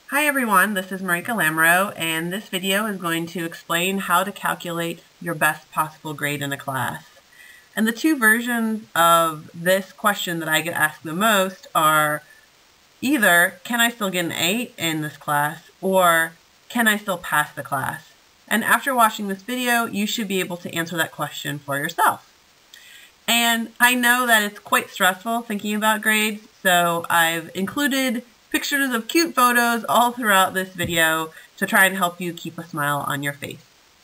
Hi everyone, this is Marika Lamoureux, and this video is going to explain how to calculate your best possible grade in a class. And the two versions of this question that I get asked the most are either, can I still get an A in this class, or can I still pass the class? And after watching this video, you should be able to answer that question for yourself. And I know that it's quite stressful thinking about grades, so I've included pictures of cute photos all throughout this video to try and help you keep a smile on your face.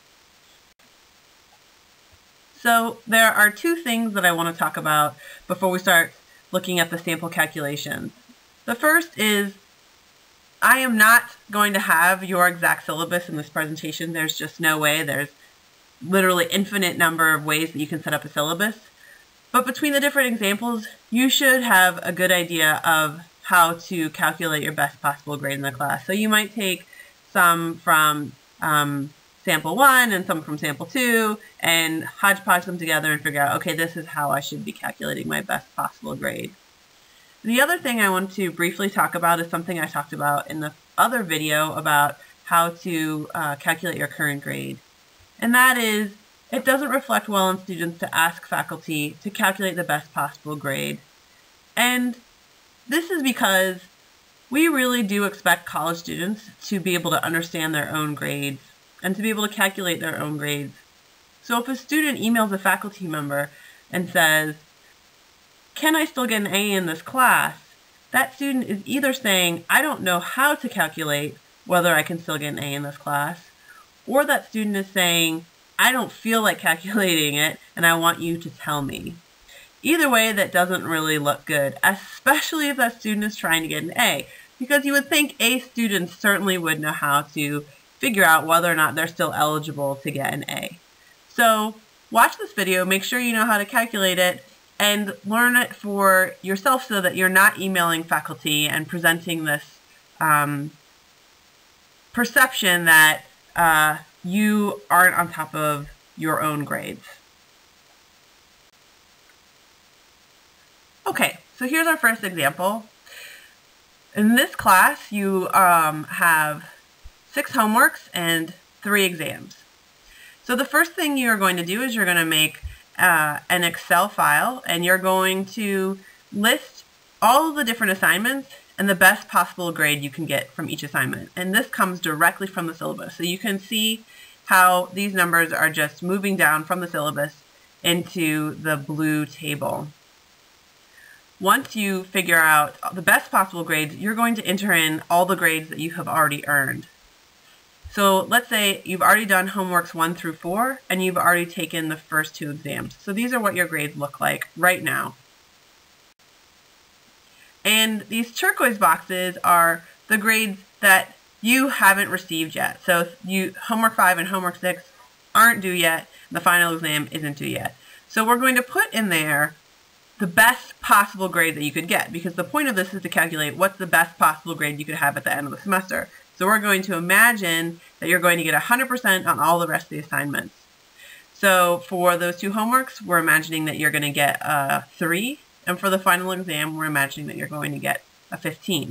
So there are two things that I want to talk about before we start looking at the sample calculations. The first is I am not going to have your exact syllabus in this presentation. There's just no way. There's literally infinite number of ways that you can set up a syllabus. But between the different examples, you should have a good idea of how to calculate your best possible grade in the class. So you might take some from sample 1 and some from sample 2 and hodgepodge them together and figure out, okay, this is how I should be calculating my best possible grade. The other thing I want to briefly talk about is something I talked about in the other video about how to calculate your current grade. And that is, it doesn't reflect well on students to ask faculty to calculate the best possible grade. And this is because we really do expect college students to be able to understand their own grades and to be able to calculate their own grades. So if a student emails a faculty member and says, can I still get an A in this class? That student is either saying, I don't know how to calculate whether I can still get an A in this class, or that student is saying, I don't feel like calculating it and I want you to tell me. Either way, that doesn't really look good, especially if that student is trying to get an A, because you would think A students certainly would know how to figure out whether or not they're still eligible to get an A. So watch this video, make sure you know how to calculate it, and learn it for yourself so that you're not emailing faculty and presenting this perception that you aren't on top of your own grades. Okay, so here's our first example. In this class, you have 6 homeworks and 3 exams. So the first thing you're going to do is you're going to make an Excel file, and you're going to list all of the different assignments and the best possible grade you can get from each assignment. And this comes directly from the syllabus. So you can see how these numbers are just moving down from the syllabus into the blue table. Once you figure out the best possible grades, you're going to enter in all the grades that you have already earned. So let's say you've already done homeworks 1 through 4, and you've already taken the first 2 exams. So these are what your grades look like right now. And these turquoise boxes are the grades that you haven't received yet. So homework 5 and homework 6 aren't due yet. The final exam isn't due yet. So we're going to put in there the best possible grade that you could get, because the point of this is to calculate what's the best possible grade you could have at the end of the semester. So we're going to imagine that you're going to get 100% on all the rest of the assignments. So for those 2 homeworks, we're imagining that you're going to get a 3, and for the final exam, we're imagining that you're going to get a 15.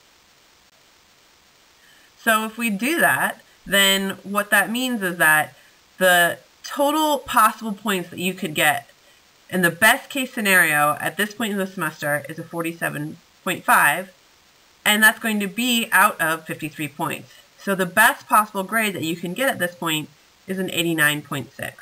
So if we do that, then what that means is that the total possible points that you could get in the best case scenario at this point in the semester is a 47.5, and that's going to be out of 53 points. So the best possible grade that you can get at this point is an 89.6.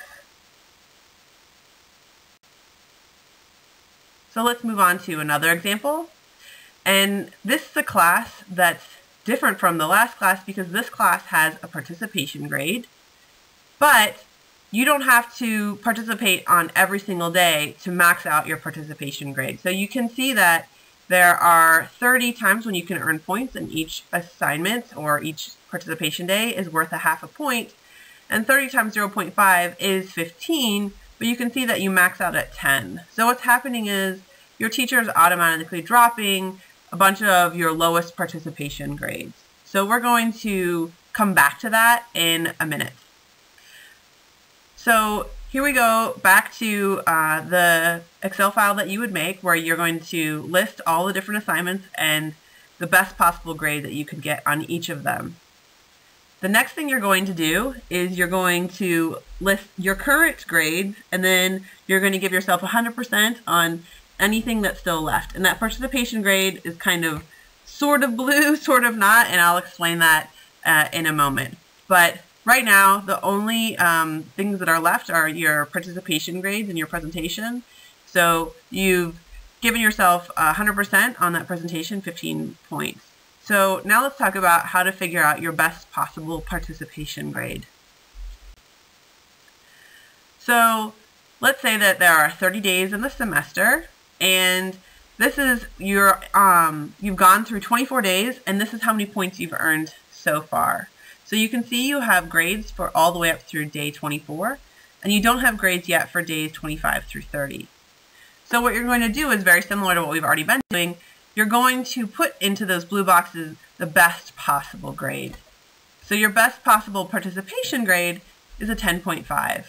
So let's move on to another example. And this is a class that's different from the last class because this class has a participation grade, but you don't have to participate on every single day to max out your participation grade. So you can see that there are 30 times when you can earn points, and each assignment or each participation day is worth a half a point, and 30 times 0.5 is 15, but you can see that you max out at 10. So what's happening is your teacher is automatically dropping a bunch of your lowest participation grades. So we're going to come back to that in a minute. So here we go back to the Excel file that you would make, where you're going to list all the different assignments and the best possible grade that you could get on each of them. The next thing you're going to do is you're going to list your current grades, and then you're going to give yourself 100% on anything that's still left. And that participation grade is kind of sort of blue, sort of not, and I'll explain that in a moment. But right now, the only things that are left are your participation grades and your presentation. So you've given yourself 100% on that presentation, 15 points. So now let's talk about how to figure out your best possible participation grade. So let's say that there are 30 days in the semester, and this is your you've gone through 24 days, and this is how many points you've earned so far. So you can see you have grades for all the way up through day 24, and you don't have grades yet for days 25 through 30. So what you're going to do is very similar to what we've already been doing. You're going to put into those blue boxes the best possible grade. So your best possible participation grade is a 10.5.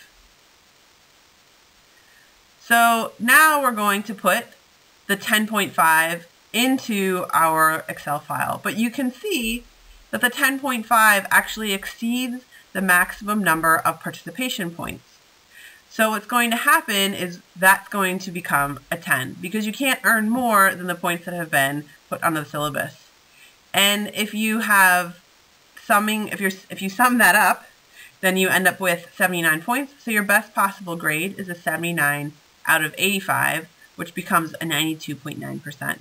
So now we're going to put the 10.5 into our Excel file. But you can see that the 10.5 actually exceeds the maximum number of participation points. So what's going to happen is that's going to become a 10 because you can't earn more than the points that have been put on the syllabus. And if you have summing, if you sum that up, then you end up with 79 points. So your best possible grade is a 79 out of 85, which becomes a 92.9%.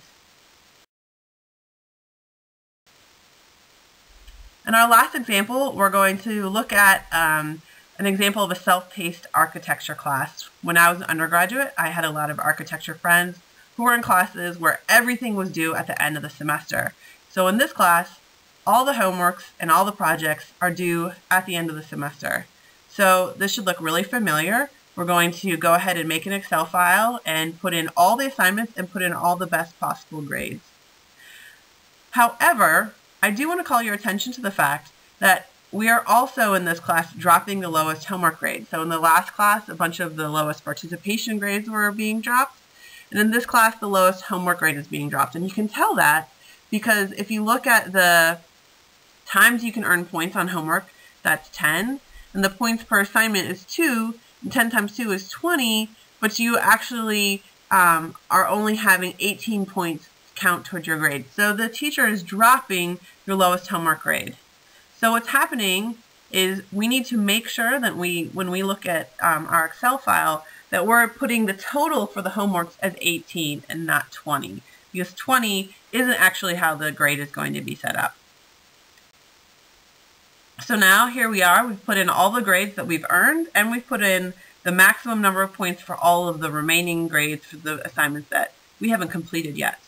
In our last example, we're going to look at an example of a self-paced architecture class. When I was an undergraduate, I had a lot of architecture friends who were in classes where everything was due at the end of the semester. So in this class, all the homeworks and all the projects are due at the end of the semester. So this should look really familiar. We're going to go ahead and make an Excel file and put in all the assignments and put in all the best possible grades. However, I do want to call your attention to the fact that we are also in this class dropping the lowest homework grade. So in the last class, a bunch of the lowest participation grades were being dropped. And in this class, the lowest homework grade is being dropped. And you can tell that because if you look at the times you can earn points on homework, that's 10. And the points per assignment is 2. And 10 times 2 is 20. But you actually are only having 18 points count towards your grade. So the teacher is dropping your lowest homework grade. So what's happening is we need to make sure that when we look at our Excel file, that we're putting the total for the homeworks as 18 and not 20, because 20 isn't actually how the grade is going to be set up. So now here we are, we've put in all the grades that we've earned, and we've put in the maximum number of points for all of the remaining grades for the assignments that we haven't completed yet.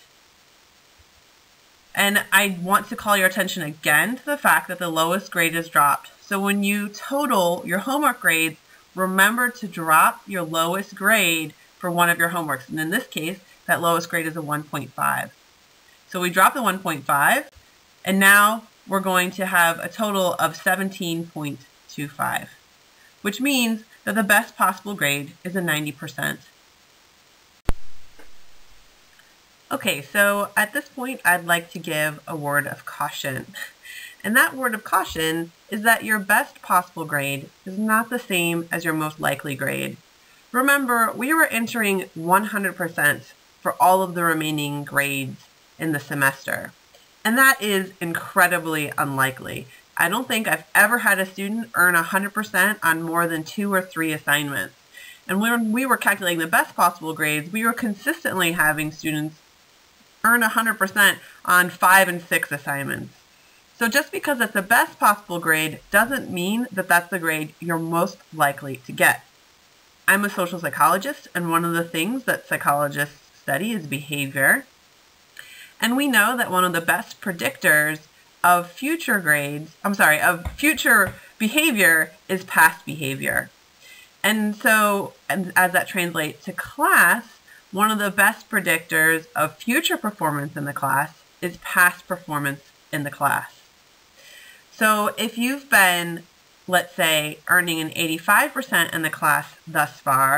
And I want to call your attention again to the fact that the lowest grade is dropped. So when you total your homework grades, remember to drop your lowest grade for one of your homeworks. And in this case, that lowest grade is a 1.5. So we drop the 1.5, and now we're going to have a total of 17.25, which means that the best possible grade is a 90%. Okay, so at this point, I'd like to give a word of caution. And that word of caution is that your best possible grade is not the same as your most likely grade. Remember, we were entering 100% for all of the remaining grades in the semester. And that is incredibly unlikely. I don't think I've ever had a student earn 100% on more than 2 or 3 assignments. And when we were calculating the best possible grades, we were consistently having students earn 100% on 5 and 6 assignments. So just because it's the best possible grade doesn't mean that that's the grade you're most likely to get. I'm a social psychologist, and one of the things that psychologists study is behavior. And we know that one of the best predictors of future future behavior is past behavior. And so, as that translates to class, one of the best predictors of future performance in the class is past performance in the class. So if you've been, let's say, earning an 85% in the class thus far,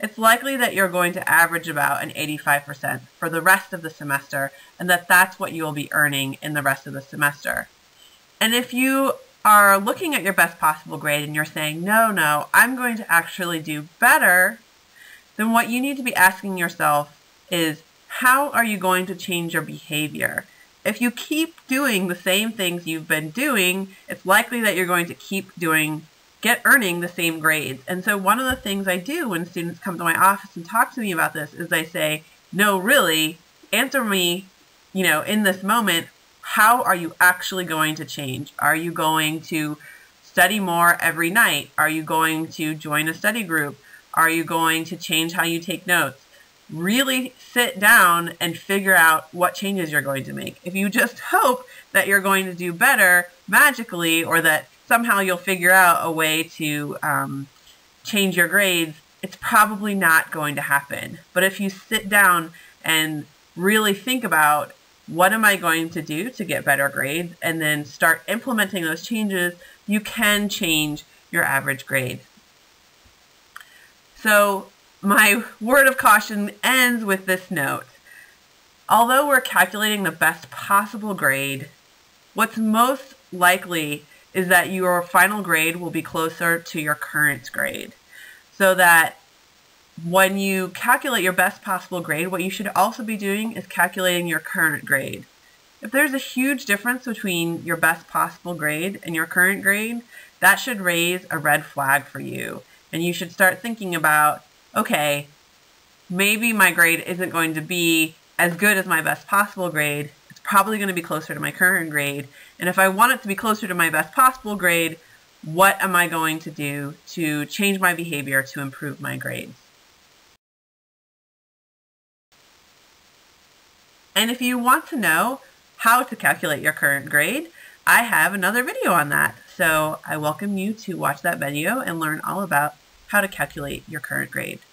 it's likely that you're going to average about an 85% for the rest of the semester, and that's what you'll be earning in the rest of the semester. And if you are looking at your best possible grade and you're saying, no, I'm going to actually do better, then what you need to be asking yourself is, how are you going to change your behavior? If you keep doing the same things you've been doing, it's likely that you're going to keep earning the same grades. And so one of the things I do when students come to my office and talk to me about this is I say, no, really, answer me, in this moment, how are you actually going to change? Are you going to study more every night? Are you going to join a study group? Are you going to change how you take notes? Really sit down and figure out what changes you're going to make. If you just hope that you're going to do better magically, or that somehow you'll figure out a way to change your grades, it's probably not going to happen. But if you sit down and really think about, what am I going to do to get better grades, and then start implementing those changes, you can change your average grade. So my word of caution ends with this note. Although we're calculating the best possible grade, what's most likely is that your final grade will be closer to your current grade. So that when you calculate your best possible grade, what you should also be doing is calculating your current grade. If there's a huge difference between your best possible grade and your current grade, that should raise a red flag for you. And you should start thinking about, okay, maybe my grade isn't going to be as good as my best possible grade. It's probably going to be closer to my current grade. And if I want it to be closer to my best possible grade, what am I going to do to change my behavior to improve my grades? And if you want to know how to calculate your current grade, I have another video on that. So I welcome you to watch that video and learn all about how to calculate your current grade.